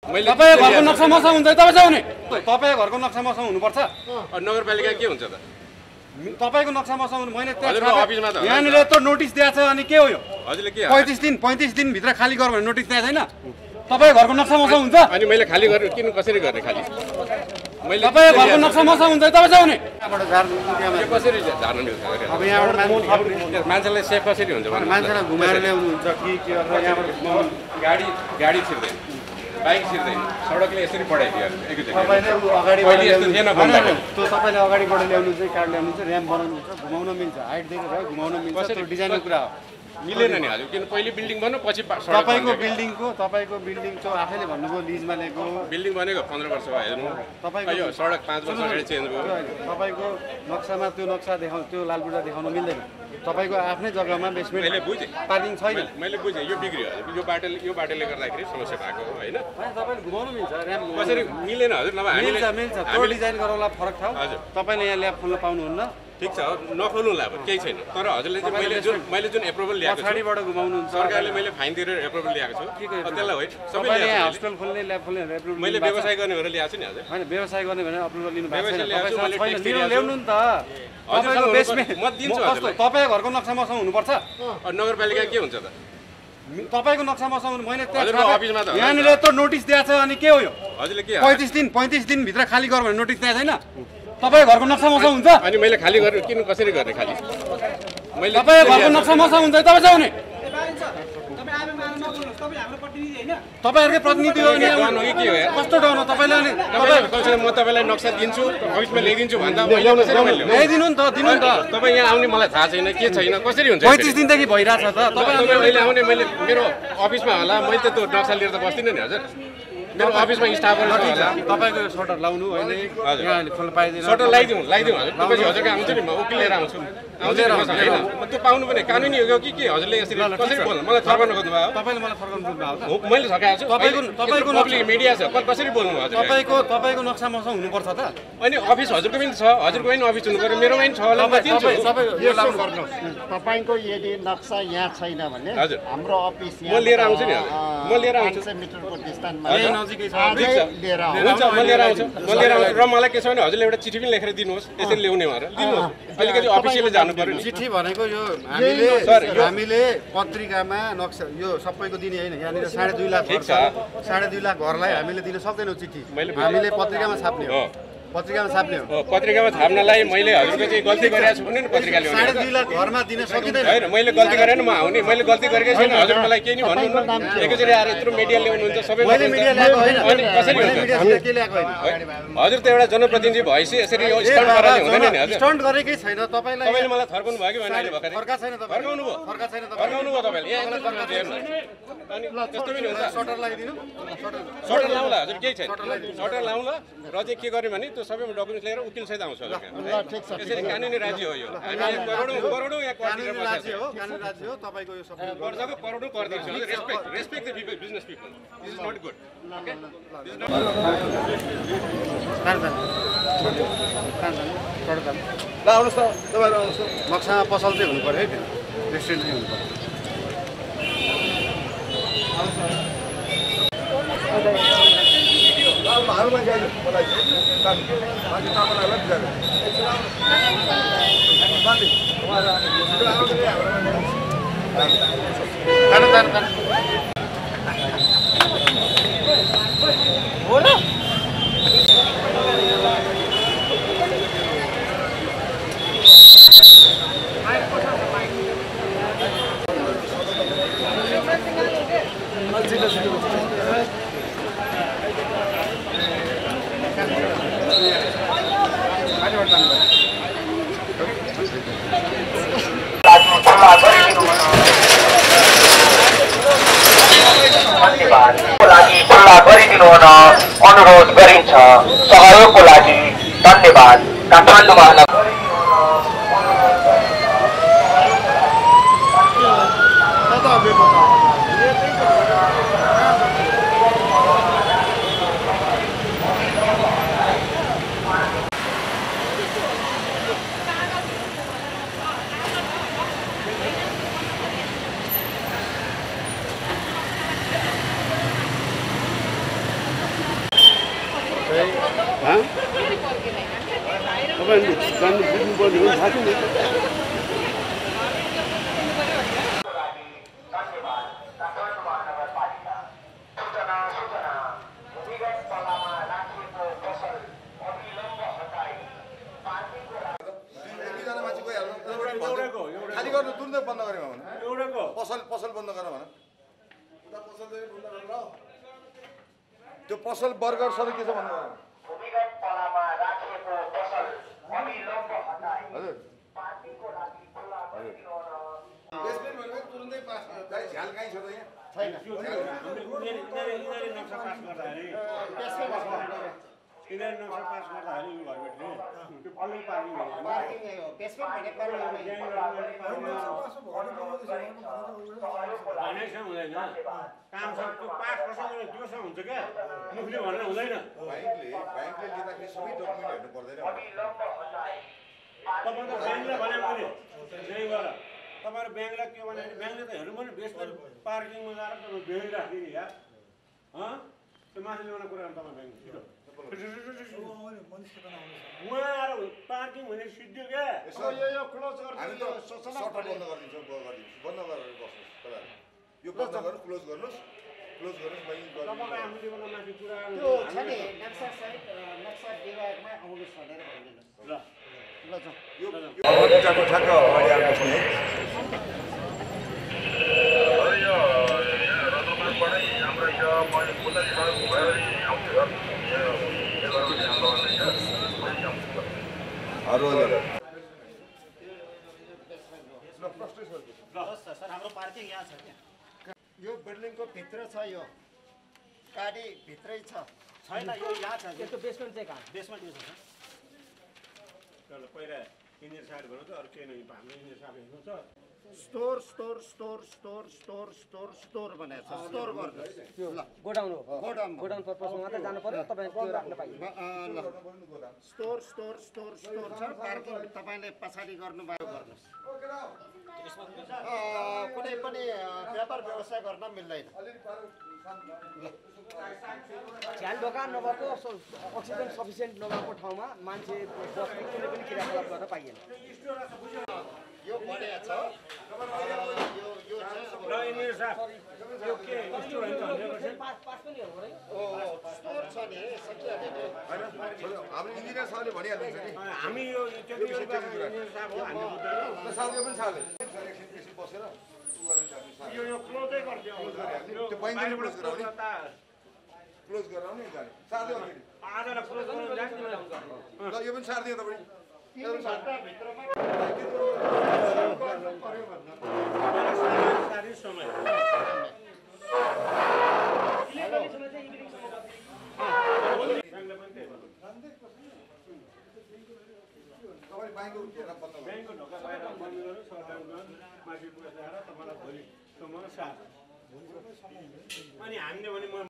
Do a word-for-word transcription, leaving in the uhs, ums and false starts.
तपाईको घरको नक्सा मसा हुन्छ तपाईँ चाहिँ आउने तपाईको घरको नक्सा मसा हुनुपर्छ नगरपालिका के हुन्छ त तपाईको नक्सा मसा हुनु मैले अफिसमा त यहाँनिर यत्रो नोटिस दिएको छ अनि के हो यो हजुरले के पैँतिस दिन पैँतिस दिनभित्र खाली गर भने नोटिस दिएको छैन तपाईको घरको नक्सा मसा हुन्छ अनि मैले खाली गरेर किन कसरी गर्ने खाली मैले तपाईको घरको नक्सा मसा हुन्छ तपाईँ चाहिँ आउने कसरी झार्न मिल्छ अब यहाँबाट मान्छेलाई सेफ कसरी हुन्छ मान्छेलाई घुमाएर ल्याउनुहुन्छ कि के गरेर यहाँबाट गाडी गाडी छिर्दैन बाइक छिर्दैन सडकले यसरी बढाइदियो तपाईँले अगाडि पहिले यस्तो थिएन त्यो तपाईँले अगाडिबाट ल्याउनु चाहिँ कार्ड ल्याउनु चाहिँ ऱ्याम्प बनाउनु हुन्छ घुमाउन मिल्छ हाइट दिएर भयो घुमाउन मिल्छ त्यो डिजाइनको कुरा हो मिलेन नि हजुर किन पहिले बिल्डिङ बन्नु पछि तपाईँको बिल्डिङको तपाईँको बिल्डिङ चाहिँ आफैले भन्नुभयो लिजमा लिएको बिल्डिङ बनेको पन्ध्र वर्ष भयो हेर्नु तपाईँको सडक पाँच वर्ष अगाडि चेन्ज भयो तपाईँको नक्सामा त्यो नक्सा देखाउ त्यो लालबुटा देखाउन मिल्दैन तपाईँको आफ्नै जग्गामा बेसमेन्ट मैले बुझेँ पार्किङ छैन मैले बुझेँ यो बिग्रियो यो बाटोले यो बाटोले गर्दाखेरि समस्या भएको हो होइन तपाईँले घुमाउनु मिल्छ ऱ्याम्प कसरी मिलेन हजुर नभए मिल्छ मिल्छ त्यो डिजाइन गराउला फरक ठाउँ हजुर तपाईँले यहाँ ल्याब खोल्न पाउनुहुन्न ठिक छ नखोल्नुला अब केही छैन तर हजुरले चाहिँ मैले जुन मैले जुन एप्रुभल ल्याएको छु पछाडिबाट घुमाउनुहुन्छ सरकारले मैले फाइन तिरेर एप्रुभल ल्याएको छु त्यसलाई होइन सबैले यहाँ हस्पिटल खोल्ने ल्याब खोल्ने एप्रुभल मैले व्यवसाय गर्ने भनेर ल्याएको छु नि हजुर होइन व्यवसाय गर्ने भनेर एप्रुभल लिनु भएको छैन व्यवसाय ल्याउनु नि त तपाईँको बेसमेन्ट म दिन्छु कस्तो तपाईँको घरको नक्सा मसा हुनुपर्छ नगरपालिका के हुन्छ त तपाईँको नक्सा मसा हुनु मैले अफिसमा त यहाँनिर यत्रो नोटिस दिएको छ अनि के हो यो हजुरले के पैँतिस दिन पैँतिस दिनभित्र खाली गर भने नोटिस दिएको छैन तपाईँको घरको नक्सा मसा हुन्छ अनि मैले खाली गरेर किन कसरी गर्ने खाली मैले तपाईँको घरको नक्सा मसा हुन्छ तपाईँ चाहिँ आउने तपाईँहरूकै प्रतिनिधि हो नि के हो कस्तो डाउन हो तपाईँले अनि म तपाईँलाई नक्सा दिन्छु अफिसमा ल्याइदिन्छु भन्दा ल्याइदिनु नि त दिनु नि त तपाईँ यहाँ आउने मलाई थाहा छैन के छैन कसरी हुन्छ पैँतिस दिनदेखि भइरहेछ त तपाईँ अहिले आउने मैले मेरो अफिसमा होला मैले त त्यो नक्सा लिएर त बस्दिनँ नि हजुर मेरो अफिसमा स्टाफहरू होला तपाईँको सटर लाउनु होइन यहाँ खोल्न पाइँदैन सटर लगाइदिउँ लगाइदिउँ हजुर तपाईँ हजुरको आउँछु नि म उकिल लिएर आउँछु आउँदैन होइन त्यो पाउनु पनि कानुनी हो कि के हजुरले यसरी कसरी बोल्नु मलाई थर्काउनु खोज्नु भयो तपाईँले मलाई फर्काउनु खोज्नु भएको मैले थकाएको छु तपाईँको तपाईँको पब्लिक मिडिया छ कसरी बोल्नु हजुर तपाईँको तपाईँको नक्सा मसा हुनुपर्छ त अनि अफिस हजुरको पनि छ हजुरको पनि अफिस हुनु पर्यो मेरोमा पनि छ होला म दिन्छु सबै यो लागु गर्नुहोस् तपाईँको यदि नक्सा यहाँ छैन भने हजुर हाम्रो अफिस म लिएर आउँछु नि म लिएर आउँछु मिटरको डिस्टेन्समा नजिकै छ लिएर हुन्छ म लिएर आउँछु म लिएर आउँछु र मलाई के छ भने हजुरले एउटा चिठी पनि लेखेर दिनुहोस् यसरी ल्याउने भनेर दिनुहोस् अलिकति अफिसियली जानु पर्यो नि चिठी भनेको यो हामीले हामीले पत्रिकामा नक्सा यो सबैको दिने होइन यहाँनिर साढे दुई लाख घर छ साढे दुई लाख घरलाई हामीले दिन सक्दैनौँ चिठी हामीले पत्रिकामा छाप्ने हो पत्रिकामा छाप्ने हो पत्रिकामा छाप्नलाई मैले हजुरको चाहिँ गल्ती गरेको छु भने नि पत्रिकाले साढे दुई लाख घरमा दिन सकिँदैन होइन मैले गल्ती गरेन म आउने मैले गल्ती गरेकै छैन हजुर मलाई केही नि भन्नुहुन्न एकैचोटि आएर यत्रो मिडिया ल्याउनुहुन्छ सबै मैले मिडिया ल्याएको होइन अनि कसरी हुन्छ मिडिया के ल्याएको होइन हजुर त एउटा जनप्रतिनिधि भएपछि यसरी यो स्टन्ट गराले हुँदैन नि हजुर स्टन्ट गरेकै छैन तपाईँलाई तपाईँले मलाई थर्काउनु भयो कि भएन अहिले भर्खरै फर्का छैन तपाईँ फर्काउनु भयो फर्का छैन तपाईँ फर्काउनु भयो तपाईँले यहाँ एकचोटि फर्काउनु हेर्नु अनि त्यस्तो पनि हुन्छ सटर लगाइदिनु सटर लाउँला हजुर केही छैन सटर लाउँला र चाहिँ के गर्यो भने त्यो सबैमा डकुमेन्ट्स लिएर उकिल सहित आउँछ हजुर यसरी कानुनी राज्य हो यो हामी करोडौँ करोडौँ यहाँ कानुनी राज्य हो कानुनी राज्य हो तपाईँको यो सबै गर्दाको करोडौँ कर दिन्छ respect respect the people business people this is not good okay ल आउनुहोस् त तपाईँहरू आउनुहोस् नक्सामा पसल चाहिँ हुनु पऱ्यो है फेरि रेस्टुरेन्ट चाहिँ हुनु पऱ्यो खानु खानु खानु हो न खुल्ला गरिदिनु हुन अनुरोध गरिन्छ। सहयोगको लागि धन्यवाद। काठमाडौँ महानगर तपाईँ जान्नु बुझ्नुपर्ने हो थाहा छैन खाली गर्नु तुरुन्तै बन्द गरे भने एउटाको पसल पसल बन्द गर भन उता पसल चाहिँ बन्द गर ल त्यो पसल बर्गर सबै के छ भन्नु भूमिगत तलामा राखिएको पसल अविलम्ब हटाई पार्टीको लागि खुला गरिदिनु बेसमेन्ट भनेको तुरुन्तै पास गाडी झ्याल काहीँ छ त यहाँ छैन यिनीहरू नक्सा पास गर्दाखेरि यिनीहरू नक्सा पास गर्दाखेरि उयो घरबेट्ने त्यो फुलै पार्किङ भनेको हुँदैन काम सब त्यो पास पर्सेन्ट त्योसँग हुन्छ क्या मुखले भनेर हुँदैन ब्याङ्कले ब्याङ्कले लिँदाखेरि सबै डकुमेन्ट हेर्नु पर्दैन तपाईँ त ब्याङ्कलाई भने मैले यहीँबाट तपाईँहरू ब्याङ्कलाई के भने ब्याङ्कले त हेर्नु पनि बेसमेन्ट पार्किङमा गएर तपाईँ भेडी राखिदिने यार त्यो माथि ल्याउने कुरा तपाईँ ब्याङ्क छिटो उहाँ आएर पार्किङ भने सिद्धि क्या यो क्लोज हामी त सटर बन्द गरिदिन्छौँ गरिदिन्छु बन्द गरेर बस्नुहोस् तपाईँहरू यो बन्द गरेर क्लोज गर्नुहोस् क्लोज गर्नुहोस् मैले तपाईँको आफ्नो जीवनमा माथि कुरा त्यो छ नि नक्सा सहित नक्सा विभागमा आउनुहोस् भनेर भनिदिनुहोस् ल ल जाउँ यो बगैँचाको ठ्याक्क अगाडि आउनुहोस् नि यो बिल्डिङको भित्र छ यो गाडी भित्रै छ छैन यो यहाँ छ यसको बेसमेन्ट चाहिँ कहाँ बेसमेन्ट यो छ पहिला यिनीहरू साइड गर्नु त अरू केही नै हाम्रो यिनीहरू साइड हेर्नु छ store store store store store store store भनेको छ स्टोर गर्नुहोस् त्यो गोडाउन हो गोडाउन गोडाउन पर्पसमा मात्रै जानु पर्यो तपाईँ त्यो राख्न पाइयो स्टोर स्टोर स्टोर स्टोर छ पार्किङ तपाईँले पछाडि गर्नुभयो गर्नुहोस् कुनै पनि व्यापार व्यवसाय गर्न मिल्दैन झ्याल दोकान नभएको अक्सिजन सफिसियन्ट नभएको ठाउँमा मान्छे बस्ने कुनै पनि क्रियाकलाप गर्न पाइएन यो बढिया छ यो यो र यिनीहरू साहब यो के स्टोर होइन पास पास पनि हो है ओ स्टोर छ नि सकिहाल्यो नि हाम्रो इन्जिनियर साहबले भनिहाल्नुहुन्छ नि हामी यो टेक्निकल इन्जिनियर साहब हो हामी बुझ्दैन साथीले पनि साथले एकछिन बसेर यो यो क्लोजै गरिदियो त्यो बैङ्कले क्लोज गराउने क्लोज गराउने जाने साथी आजलाई क्लोज गर्नु जान्छ ल यो पनि सार्दियो तपाईँ समय ब्याङ्कको घेरा बन्द गर्नु ब्याङ्कको ढोका बाहिर बन्द गर्नु सटडाउन गर्नु माथि पुगेर तपाईँलाई भोलि सम्म साथ अनि हामीले भने म